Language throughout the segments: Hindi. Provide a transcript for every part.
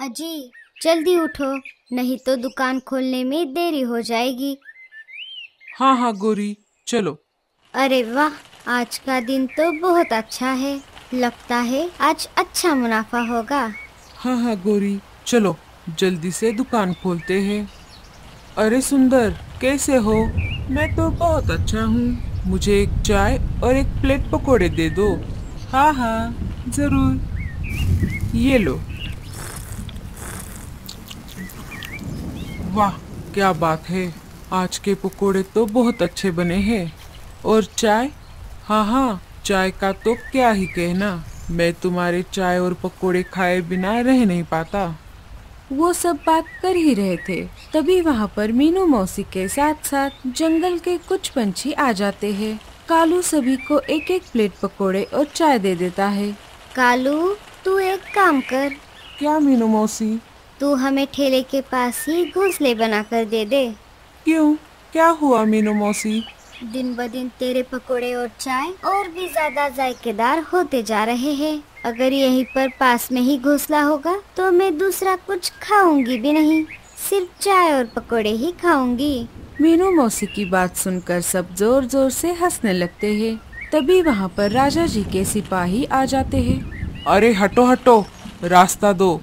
अजी जल्दी उठो, नहीं तो दुकान खोलने में देरी हो जाएगी। हाँ हाँ गोरी, चलो। अरे वाह, आज का दिन तो बहुत अच्छा है। लगता है आज अच्छा मुनाफा होगा। हाँ हाँ गोरी, चलो जल्दी से दुकान खोलते हैं। अरे सुंदर, कैसे हो? मैं तो बहुत अच्छा हूँ। मुझे एक चाय और एक प्लेट पकोड़े दे दो। हाँ हाँ, जरूर। ये लो। वाह, क्या बात है। आज के पकोड़े तो बहुत अच्छे बने हैं। और चाय? हाँ हाँ, चाय का तो क्या ही कहना। मैं तुम्हारे चाय और पकोड़े खाए बिना रह नहीं पाता। वो सब बात कर ही रहे थे, तभी वहाँ पर मीनू मौसी के साथ साथ जंगल के कुछ पंछी आ जाते हैं। कालू सभी को एक एक प्लेट पकोड़े और चाय दे देता है। कालू, तू एक काम कर, क्या मीनू मौसी? तू हमें ठेले के पास ही घोंसले बनाकर दे दे। क्यों, क्या हुआ मीनू मौसी? दिन ब दिन तेरे पकोड़े और चाय और भी ज्यादा जायकेदार होते जा रहे हैं। अगर यहीं पर पास में ही घोंसला होगा तो मैं दूसरा कुछ खाऊंगी भी नहीं, सिर्फ चाय और पकोड़े ही खाऊंगी। मीनू मौसी की बात सुनकर सब जोर जोर से हंसने लगते हैं। तभी वहाँ पर राजा जी के सिपाही आ जाते हैं। अरे हटो हटो, रास्ता दो।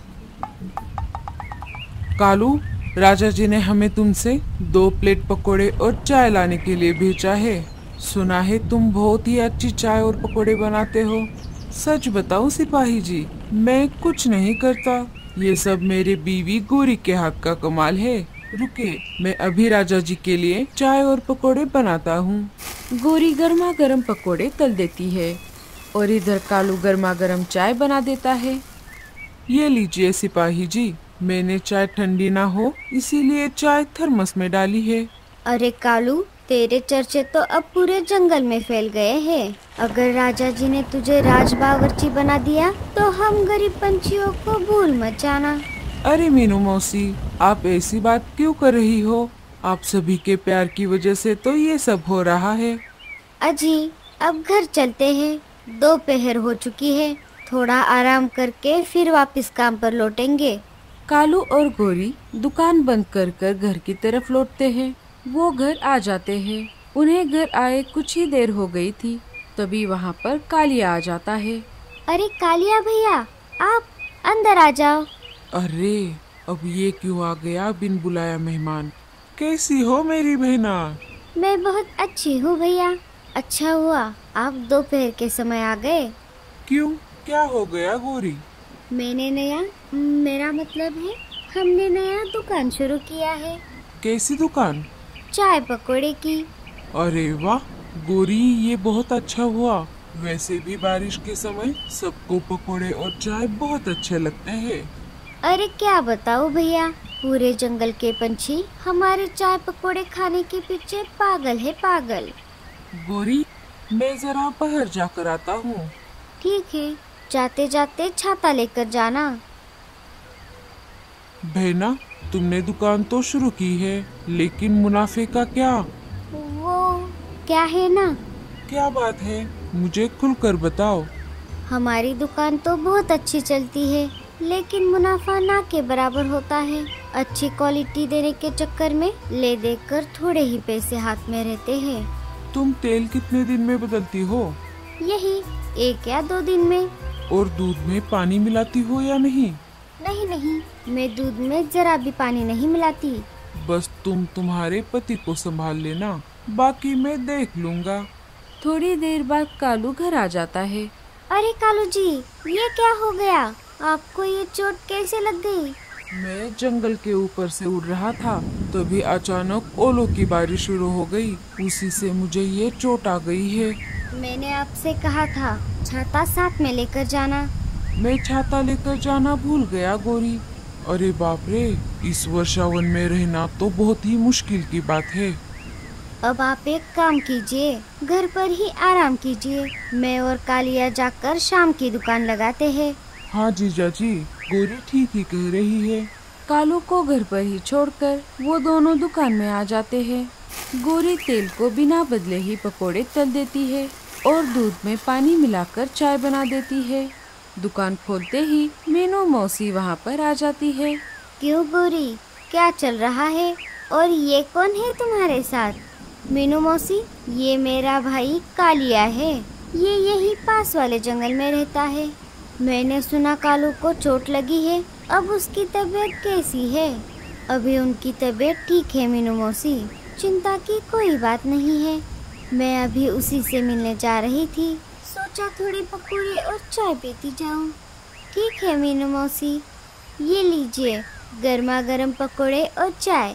कालू, राजा जी ने हमें तुमसे 2 प्लेट पकोड़े और चाय लाने के लिए भेजा है। सुना है तुम बहुत ही अच्छी चाय और पकोड़े बनाते हो। सच बताओ सिपाही जी, मैं कुछ नहीं करता। ये सब मेरे बीवी गोरी के हाथ का कमाल है। रुके, मैं अभी राजा जी के लिए चाय और पकोड़े बनाता हूँ। गोरी गर्मा गर्म पकोड़े तल देती है और इधर कालू गर्मा गर्म चाय बना देता है। ये लीजिए सिपाही जी, मैंने चाय ठंडी ना हो इसीलिए चाय थर्मस में डाली है। अरे कालू, तेरे चर्चे तो अब पूरे जंगल में फैल गए हैं। अगर राजा जी ने तुझे राज बावर्ची बना दिया तो हम गरीब पंछियों को भूल मत जाना। अरे मीनू मौसी, आप ऐसी बात क्यों कर रही हो? आप सभी के प्यार की वजह से तो ये सब हो रहा है। अजी अब घर चलते हैं, दोपहर हो चुकी है। थोड़ा आराम करके फिर वापस काम पर लौटेंगे। कालू और गोरी दुकान बंद कर कर घर की तरफ लौटते हैं। वो घर आ जाते हैं। उन्हें घर आए कुछ ही देर हो गई थी, तभी वहाँ पर कालिया आ जाता है। अरे कालिया भैया, आप अंदर आ जाओ। अरे, अब ये क्यों आ गया बिन बुलाया मेहमान? कैसी हो मेरी बहना? मैं बहुत अच्छी हूँ भैया। अच्छा हुआ आप दोपहर के समय आ गए। क्यों, क्या हो गया गोरी? मेरा मतलब है हमने नया दुकान शुरू किया है। कैसी दुकान? चाय पकोड़े की। अरे वाह गोरी, ये बहुत अच्छा हुआ। वैसे भी बारिश के समय सबको पकोड़े और चाय बहुत अच्छे लगते हैं। अरे क्या बताओ भैया, पूरे जंगल के पंछी हमारे चाय पकोड़े खाने के पीछे पागल है पागल। गोरी, मैं जरा बाहर जाकर आता हूँ। ठीक है, जाते जाते छाता लेकर जाना। बहना, तुमने दुकान तो शुरू की है, लेकिन मुनाफे का क्या? वो क्या है ना, क्या बात है, मुझे खुलकर बताओ। हमारी दुकान तो बहुत अच्छी चलती है, लेकिन मुनाफा ना के बराबर होता है। अच्छी क्वालिटी देने के चक्कर में ले देकर थोड़े ही पैसे हाथ में रहते हैं। तुम तेल कितने दिन में बदलती हो? यही 1 या 2 दिन में। और दूध में पानी मिलाती हो या नहीं? नहीं नहीं, मैं दूध में जरा भी पानी नहीं मिलाती। बस तुम तुम्हारे पति को संभाल लेना, बाकी मैं देख लूँगा। थोड़ी देर बाद कालू घर आ जाता है। अरे कालू जी, ये क्या हो गया? आपको ये चोट कैसे लग गई? मैं जंगल के ऊपर से उड़ रहा था, तभी अचानक ओलों की बारिश शुरू हो गई। उसी से मुझे ये चोट आ गई है। मैंने आपसे कहा था छाता साथ में लेकर जाना। मैं छाता लेकर जाना भूल गया गोरी। अरे बाप रे, इस वर्षावन में रहना तो बहुत ही मुश्किल की बात है। अब आप एक काम कीजिए, घर पर ही आराम कीजिए। मैं और कालिया जाकर शाम की दुकान लगाते हैं। हाँ जीजा जी, गोरी ठीक ही कह रही है। कालू को घर पर ही छोड़कर वो दोनों दुकान में आ जाते हैं। गोरी तेल को बिना बदले ही पकोड़े तल देती है और दूध में पानी मिलाकर चाय बना देती है। दुकान खोलते ही मीनू मौसी वहाँ पर आ जाती है। क्यों गोरी, क्या चल रहा है और ये कौन है तुम्हारे साथ? मीनू मौसी, ये मेरा भाई कालिया है। ये यही पास वाले जंगल में रहता है। मैंने सुना कालू को चोट लगी है, अब उसकी तबीयत कैसी है? अभी उनकी तबीयत ठीक है मीनू मौसी, चिंता की कोई बात नहीं है। मैं अभी उसी से मिलने जा रही थी, सोचा थोड़ी पकौड़े और चाय पीती जाऊं। ठीक है मीनू मौसी, ये लीजिए गर्मा गर्म पकौड़े और चाय।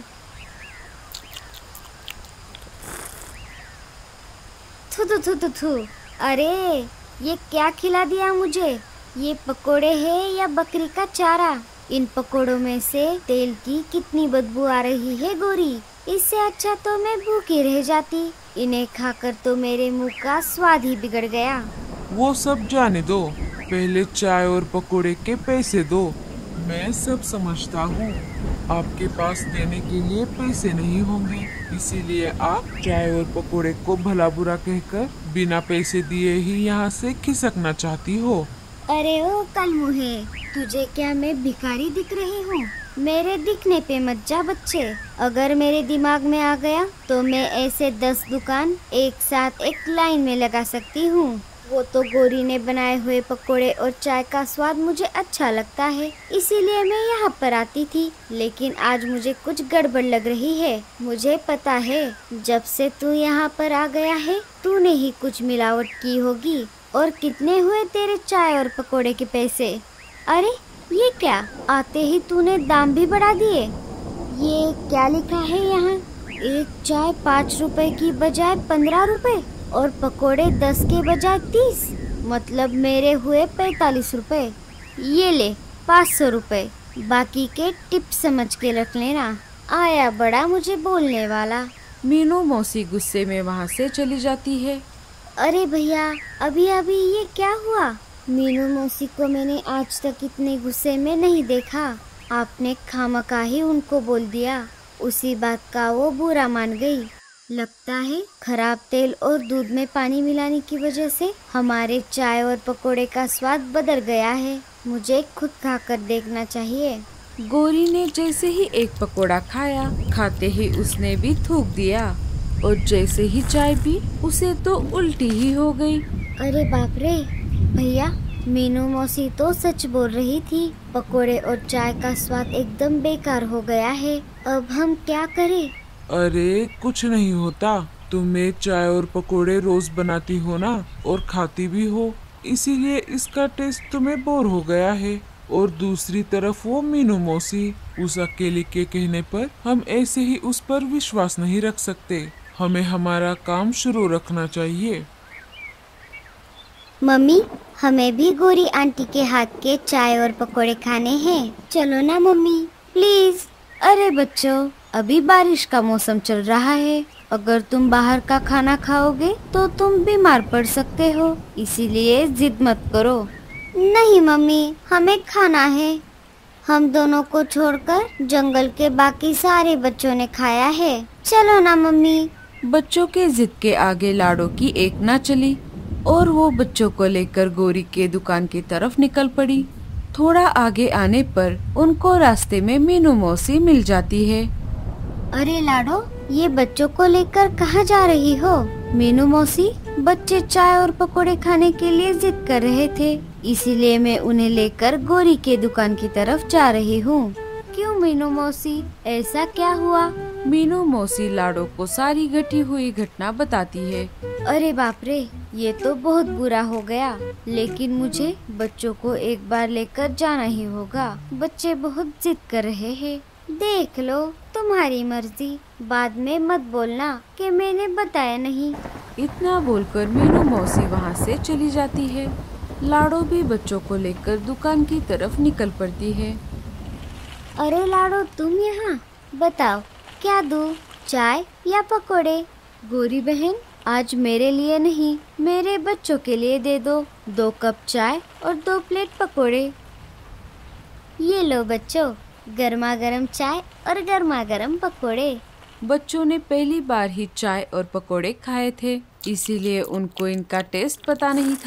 थू थू थू थू थू, अरे ये क्या खिला दिया मुझे? ये पकोड़े हैं या बकरी का चारा? इन पकोड़ों में से तेल की कितनी बदबू आ रही है गोरी। इससे अच्छा तो मैं भूखी रह जाती। इन्हें खाकर तो मेरे मुंह का स्वाद ही बिगड़ गया। वो सब जाने दो, पहले चाय और पकोड़े के पैसे दो। मैं सब समझता हूँ, आपके पास देने के लिए पैसे नहीं होंगे, इसीलिए आप चाय और पकोड़े को भला बुरा कहकर बिना पैसे दिए ही यहाँ से खिसकना चाहती हो। अरे ओ कलमुहे, तुझे क्या मैं भिखारी दिख रही हूँ? मेरे दिखने पे मत जा बच्चे। अगर मेरे दिमाग में आ गया तो मैं ऐसे 10 दुकान एक साथ एक लाइन में लगा सकती हूँ। वो तो गोरी ने बनाए हुए पकोड़े और चाय का स्वाद मुझे अच्छा लगता है, इसीलिए मैं यहाँ पर आती थी। लेकिन आज मुझे कुछ गड़बड़ लग रही है। मुझे पता है, जब से तू यहाँ पर आ गया है तूने ही कुछ मिलावट की होगी। और कितने हुए तेरे चाय और पकोड़े के पैसे? अरे ये क्या, आते ही तूने दाम भी बढ़ा दिए। ये क्या लिखा है यहाँ? एक चाय 5 रुपए की बजाय 15 रुपए और पकोड़े 10 के बजाय 30, मतलब मेरे हुए 45 रुपए। ये ले 500 रुपए, बाकी के टिप समझ के रख लेना। आया बड़ा मुझे बोलने वाला। मीनू मौसी गुस्से में वहाँ से चली जाती है। अरे भैया, अभी अभी ये क्या हुआ? मीनू मौसी को मैंने आज तक इतने गुस्से में नहीं देखा। आपने खामखा ही उनको बोल दिया। उसी बात का वो बुरा मान गई। लगता है खराब तेल और दूध में पानी मिलाने की वजह से हमारे चाय और पकोड़े का स्वाद बदल गया है। मुझे खुद खाकर देखना चाहिए। गोरी ने जैसे ही एक पकोड़ा खाया, खाते ही उसने भी थूक दिया और जैसे ही चाय पी उसे तो उल्टी ही हो गई। अरे बाप रे भैया, मीनू मौसी तो सच बोल रही थी। पकोड़े और चाय का स्वाद एकदम बेकार हो गया है। अब हम क्या करें? अरे कुछ नहीं होता, तुम्हें चाय और पकोड़े रोज बनाती हो ना और खाती भी हो, इसीलिए इसका टेस्ट तुम्हें बोर हो गया है। और दूसरी तरफ वो मीनू मौसी, उस अकेले के कहने पर हम ऐसे ही उस पर विश्वास नहीं रख सकते। हमें हमारा काम शुरू रखना चाहिए। मम्मी, हमें भी गोरी आंटी के हाथ के चाय और पकोड़े खाने हैं। चलो ना मम्मी, प्लीज। अरे बच्चों, अभी बारिश का मौसम चल रहा है। अगर तुम बाहर का खाना खाओगे तो तुम बीमार पड़ सकते हो, इसीलिए जिद मत करो। नहीं मम्मी, हमें खाना है। हम दोनों को छोड़कर जंगल के बाकी सारे बच्चों ने खाया है। चलो ना मम्मी। बच्चों के जिद के आगे लाडो की एक ना चली और वो बच्चों को लेकर गोरी के दुकान की तरफ निकल पड़ी। थोड़ा आगे आने पर उनको रास्ते में मीनू मौसी मिल जाती है। अरे लाडो, ये बच्चों को लेकर कहाँ जा रही हो? मीनू मौसी, बच्चे चाय और पकोड़े खाने के लिए जिद कर रहे थे, इसीलिए मैं उन्हें लेकर गोरी के दुकान की तरफ जा रही हूँ। क्यों मीनू मौसी, ऐसा क्या हुआ? मीनू मौसी लाडो को सारी घटी हुई घटना बताती है। अरे बाप रे, ये तो बहुत बुरा हो गया। लेकिन मुझे बच्चों को एक बार लेकर जाना ही होगा। बच्चे बहुत जिद कर रहे हैं। देख लो, तुम्हारी मर्जी। बाद में मत बोलना कि मैंने बताया नहीं। इतना बोलकर मीनू मौसी वहाँ से चली जाती है। लाडो भी बच्चों को लेकर दुकान की तरफ निकल पड़ती है। अरे लाडो, तुम यहाँ? बताओ क्या दूं, चाय या पकोड़े? गोरी बहन, आज मेरे लिए नहीं, मेरे बच्चों के लिए दे दो। 2 कप चाय और 2 प्लेट पकोड़े। ये लो बच्चों, गर्मा गर्म चाय और गर्मा गर्म पकोड़े। बच्चों ने पहली बार ही चाय और पकोड़े खाए थे, इसीलिए उनको इनका टेस्ट पता नहीं था।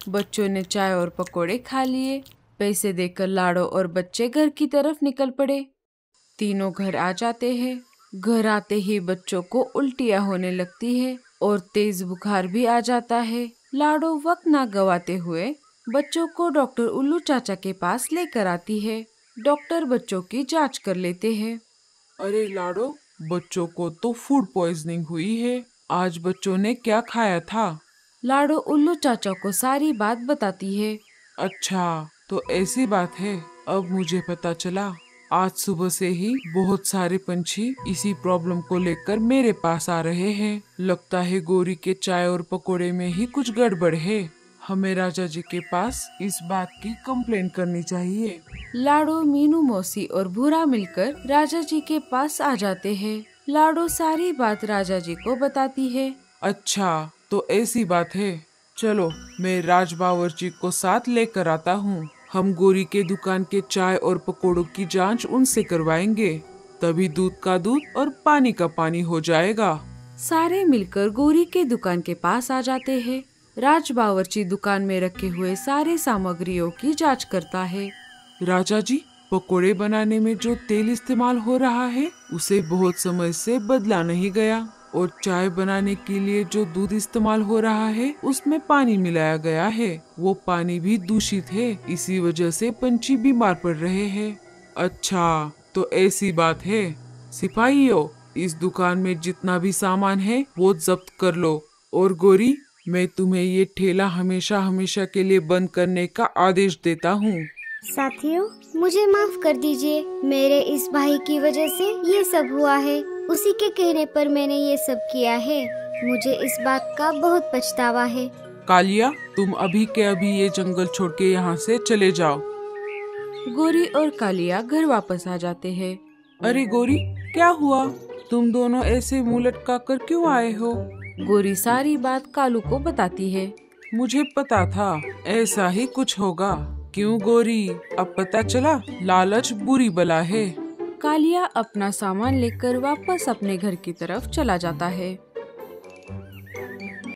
बच्चों ने चाय और पकोड़े खा लिए। पैसे देकर लाडो और बच्चे घर की तरफ निकल पड़े। तीनों घर आ जाते हैं। घर आते ही बच्चों को उल्टियाँ होने लगती है और तेज बुखार भी आ जाता है। लाडो वक्त ना गवाते हुए बच्चों को डॉक्टर उल्लू चाचा के पास लेकर आती है। डॉक्टर बच्चों की जांच कर लेते हैं। अरे लाडो, बच्चों को तो फूड पॉइजनिंग हुई है। आज बच्चों ने क्या खाया था? लाडो उल्लू चाचा को सारी बात बताती है। अच्छा, तो ऐसी बात है। अब मुझे पता चला। आज सुबह से ही बहुत सारे पंछी इसी प्रॉब्लम को लेकर मेरे पास आ रहे हैं। लगता है गोरी के चाय और पकोड़े में ही कुछ गड़बड़ है। हमें राजा जी के पास इस बात की कंप्लेंट करनी चाहिए। लाडो, मीनू मौसी और भूरा मिलकर राजा जी के पास आ जाते हैं। लाडो सारी बात राजा जी को बताती है। अच्छा, तो ऐसी बात है। चलो, मैं राज बावर्ची को साथ लेकर आता हूँ। हम गोरी के दुकान के चाय और पकोड़ों की जांच उनसे करवाएंगे। तभी दूध का दूध और पानी का पानी हो जाएगा। सारे मिलकर गोरी के दुकान के पास आ जाते हैं। राज बावर्ची दुकान में रखे हुए सारे सामग्रियों की जांच करता है। राजा जी, पकोड़े बनाने में जो तेल इस्तेमाल हो रहा है उसे बहुत समय से बदला नहीं गया, और चाय बनाने के लिए जो दूध इस्तेमाल हो रहा है उसमें पानी मिलाया गया है। वो पानी भी दूषित है। इसी वजह से पंछी बीमार पड़ रहे हैं। अच्छा, तो ऐसी बात है। सिपाहियों, इस दुकान में जितना भी सामान है वो जब्त कर लो। और गोरी, मैं तुम्हें ये ठेला हमेशा हमेशा के लिए बंद करने का आदेश देता हूँ। साथियों, मुझे माफ कर दीजिए। मेरे इस भाई की वजह से ये सब हुआ है। उसी के कहने पर मैंने ये सब किया है। मुझे इस बात का बहुत पछतावा है। कालिया, तुम अभी के अभी ये जंगल छोड़ के यहाँ से चले जाओ। गोरी और कालिया घर वापस आ जाते हैं। अरे गोरी, क्या हुआ? तुम दोनों ऐसे मुंह लटका कर क्यों आए हो? गोरी सारी बात कालू को बताती है। मुझे पता था ऐसा ही कुछ होगा। क्यों गोरी, अब पता चला? लालच बुरी बला है। कालिया अपना सामान लेकर वापस अपने घर की तरफ चला जाता है।